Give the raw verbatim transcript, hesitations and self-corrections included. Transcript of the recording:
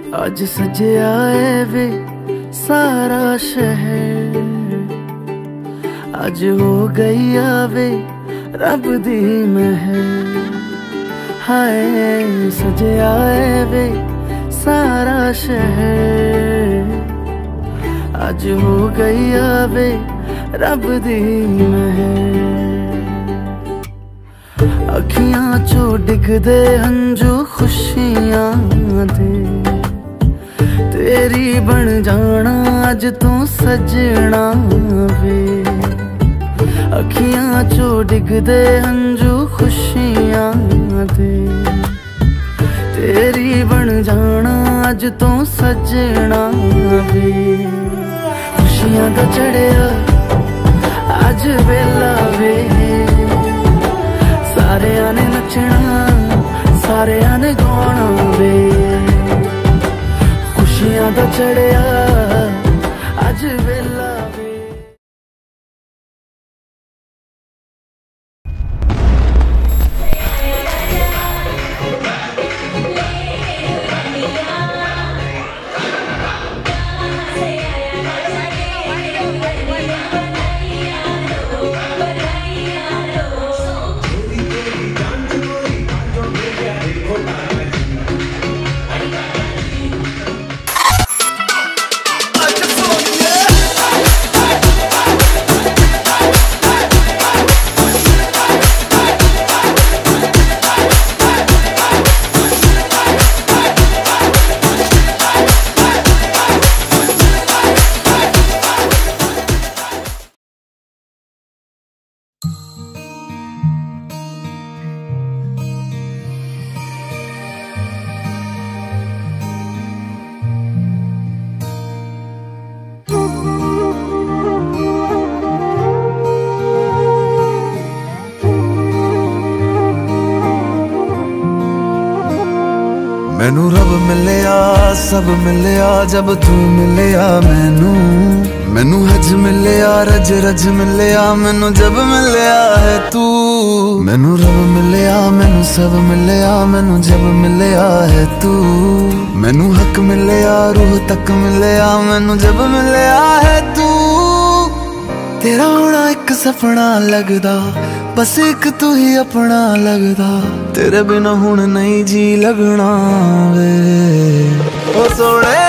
आज सजया है वे सारा शहर, आज हो गई आवे रब दी महर। हाय सजया है वे सारा शहर, आज हो गई आवे रब दी महर। अखियां चो डिगदे हंजू खुशियां दे, तेरी बन जाना अज तू सजना वे। अखियां चो डिगदे हंजू खुशियां दे, तेरी बन जाना अज तू सजना वे। खुशियां दा चढ़िया अज वेला वे, सारेयां ने नचना सारेयां ने गाना वे। खुशियां दा चढ़िया अज वेला वे। मैनू रब मिलया सब मिलया जब तू मिलया मैनू। मैनू हज मिलया रज रज मिलया मैनू जब मिलया है तू। मैनू रब मिलया मैनू सब मिलया मैनू जब मिलया है तू। मैनू हक मिलया रूह तक मिलया मैनू जब मिलया है तू। तेरा होना एक सपना लगदा, बस एक तू ही अपना लगदा। तेरे बिना हुण नहीं जी लगना वे ओ सोने।